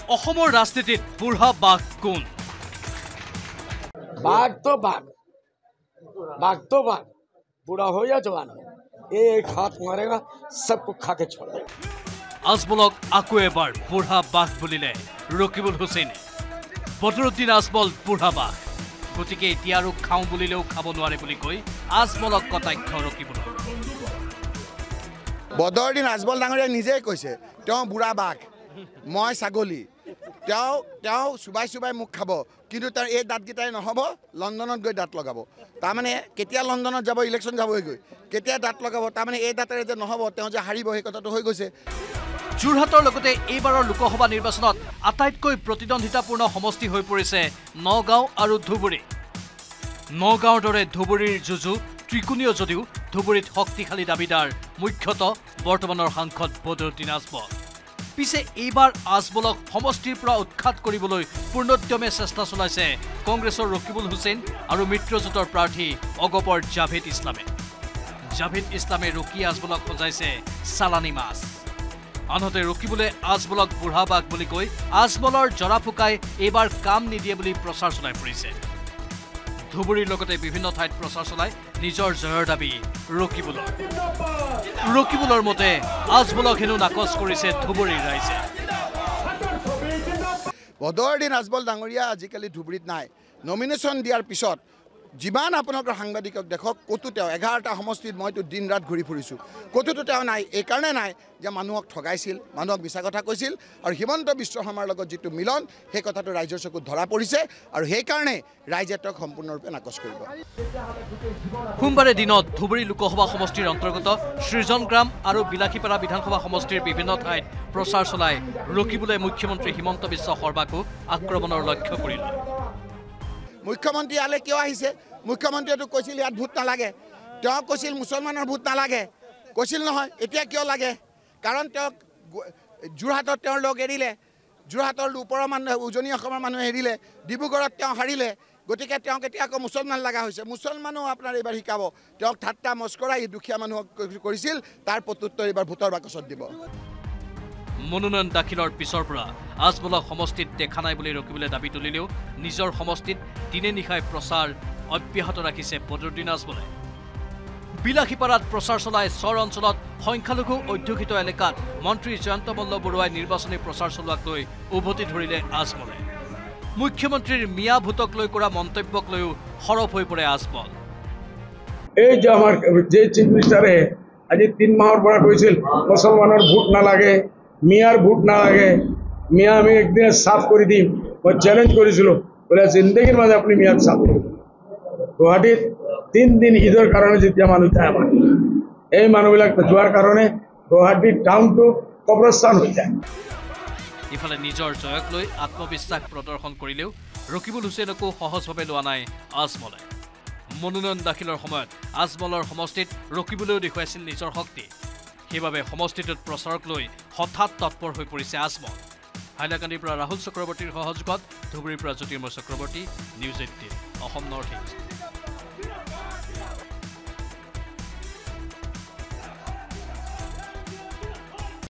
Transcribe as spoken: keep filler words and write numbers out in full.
অসমৰ ৰাজনীতিত বুঢ়া বাঘ কোন? বাঘ তো বাঘ, बाघ तो बाघ, बूढ़ा हो या जवान हो, एक हाथ मारेगा सबको खा के छोड़ देगा। আজমলক আকৌ এবাৰ বুঢ়া বাঘ বুলিলে ৰকিবুল হুছেইনে। বদৰুদ্দিন আজমল বুঢ়া বাঘ, গতিকে এতিয়া আৰু খাওঁ বুলিলেও খাব নোৱাৰে বুলি কৈ আজমলক কটাক্ষ ৰকিবুলৰ। বদৰুদ্দিন আজমল ডাঙৰীয়াই নিজেই কৈছে তেওঁ বুঢ়া বাঘ, মই ছাগলী, তেওঁ তেওঁ চুবাই চুবাই মুখ খাব, কিন্তু তাৰ এই দাঁতকেইটাই নহ'ব, লণ্ডনত গৈ দাঁত লগাব। তাৰমানে কেতিয়া লণ্ডনত যাব, ইলেকশ্যন যাবই গৈ, কেতিয়া দাঁত লগাব, তাৰমানে এই দাঁতেৰে যে নহ'ব, তেওঁ যে হাৰিব সেই কথাটো হৈ গৈছে। যোৰহাটৰ লগতে এইবাৰৰ লোকসভা নিৰ্বাচনত আটাইতকৈ প্ৰতিদ্বন্দ্বিতাপূৰ্ণ সমষ্টি হৈ পৰিছে নগাঁও আৰু ধুবুৰী। নগাঁৱৰ দৰে ধুবুৰীৰ যুঁজু ত্ৰিকোণীয় যদিও ধুবুৰীত শক্তিশালী দাবীদাৰ মুখ্যতঃ বৰ্তমানৰ সাংসদ বদৰুদ্দিন আজমল। পিছে এইবাৰ আজমলক সমষ্টিৰ পৰা উৎখাত কৰিবলৈ পূৰ্ণোদ্যমে চেষ্টা চলাইছে কংগ্ৰেছৰ ৰকিবুল হুছেইন আৰু মিত্ৰজোঁটৰ প্ৰাৰ্থী অগপৰ জাভেদ ইছলামে। জাভেদ ইছলামে ৰকি আজমলক সজাইছে চালানী মাছ। আনহাতে ৰকিবুলে আজমলক বুঢ়া বাঘ বুলি কৈ আজমলৰ জৰা ফুকাই এইবাৰ কাম নিদিয়ে বুলি প্ৰচাৰ চলাই ফুৰিছে। ধুবুৰীৰ লগতে বিভিন্ন ঠাইত প্ৰচাৰ চলাই নিজৰ জয়ৰ দাবী ৰকিবুলৰ। ৰকিবুলৰ মতে আজমলক হেনো নাকচ কৰিছে ধুবুৰীৰ ৰাইজে। বদৰুদ্দিন আজমল ডাঙৰীয়া আজিকালি ধুবুৰীত নাই। নমিনেশ্যন দিয়াৰ পিছত যিমান আপোনালোকৰ সাংবাদিকক দেখক, ক'তো তেওঁ এঘাৰটা সমষ্টিত মইতো দিন ৰাত ঘূৰি ফুৰিছোঁ, ক'তোতো তেওঁ নাই। এইকাৰণে নাই যে মানুহক ঠগাইছিল, মানুহক মিছা কথা কৈছিল, আৰু হিমন্ত বিশ্ব শৰ্মাৰ লগত যিটো মিলন সেই কথাটো ৰাইজৰ চকুত ধৰা পৰিছে, আৰু সেইকাৰণে ৰাইজে তেওঁক সম্পূৰ্ণৰূপে নাকচ কৰিব। সোমবাৰে দিনত ধুবুৰী লোকসভা সমষ্টিৰ অন্তৰ্গত সৃজনগ্ৰাম আৰু বিলাসীপাৰা বিধানসভা সমষ্টিৰ বিভিন্ন ঠাইত প্ৰচাৰ চলাই ৰকিবুলে মুখ্যমন্ত্ৰী হিমন্ত বিশ্ব শৰ্মাকো আক্ৰমণৰ লক্ষ্য কৰিলে। মুখ্যমন্ত্ৰী ইয়ালৈ কিয় আহিছে? মুখ্যমন্ত্ৰীয়েতো কৈছিল ইয়াত ভোট নালাগে, তেওঁ কৈছিল মুছলমানৰ ভোট নালাগে, কৈছিল নহয়, এতিয়া কিয় লাগে? কাৰণ তেওঁক যোৰহাটত তেওঁৰ লগ এৰিলে, যোৰহাটৰ ওপৰৰ মানুহে উজনি অসমৰ মানুহে এৰিলে, ডিব্ৰুগড়ত তেওঁ হাৰিলে, গতিকে তেওঁক এতিয়া আকৌ মুছলমান লগা হৈছে। মুছলমানো আপোনাৰ এইবাৰ শিকাব, তেওঁক ঠাট্টা মস্কৰা এই দুখীয়া মানুহক কৰিছিল, তাৰ প্ৰত্যুত্তৰ এইবাৰ ভোটৰ বাকচত দিব। মনোনয়ন দাখিলৰ পিছৰ পৰা আজমলক সমষ্টিত দেখা নাই বুলি ৰকিবুলে দাবী তুলিলেও নিজৰ সমষ্টিত দিনে নিশাই প্ৰচাৰ অব্যাহত ৰাখিছে বদৰুদ্দিন আজমলে। বিলাসীপাৰাত প্ৰচাৰ চলাই চৰ অঞ্চলত সংখ্যালঘু অধ্যুষিত এলেকাত মন্ত্ৰী জয়ন্ত মল্ল বৰুৱাই নিৰ্বাচনী প্ৰচাৰ চলোৱাক লৈ উভতি ধৰিলে আজমলে। মুখ্যমন্ত্ৰীৰ মিয়া ভোটক লৈ কৰা মন্তব্যক লৈও সৰব হৈ পৰে আজমল। এই যে আমাৰ যে চিফ মিনিষ্টাৰে আজি তিন মাহৰ পৰা কৈছিল মুছলমানৰ ভোট নালাগে, মিয়াৰ ভোট নালাগে, মিয়া আমি একদিনে চাফ কৰি দিম, মই চেলেঞ্জ কৰিছিলোঁ, বোলে জিন্দগীৰ মাজে আপুনি মিয়াক চাফ কৰিব। গুৱাহাটীত তিনিদিন ঈদৰ কাৰণে যেতিয়া মানুহ যায়, আমাৰ এই মানুহবিলাক যোৱাৰ কাৰণে গুৱাহাটীৰ টাউনটো কবৰস্থান হৈ যায়। ইফালে নিজৰ জয়ক লৈ আত্মবিশ্বাস প্ৰদৰ্শন কৰিলেও ৰকিবুল হুছেইনকো সহজভাৱে লোৱা নাই আজমলে। মনোনয়ন দাখিলৰ সময়ত আজমলৰ সমষ্টিত ৰকিবুলেও দেখুৱাইছিল নিজৰ শক্তি। সেইবাবে সমষ্টিটোত প্ৰচাৰক লৈ হঠাৎ তৎপৰ হৈ পৰিছে আজমল। হাইলাকান্দিৰ পৰা ৰাহুল চক্ৰৱৰ্তীৰ সহযোগত ধুবুৰীৰ পৰা Jyotirmoy Chakraborty, news eighteen Assam north east.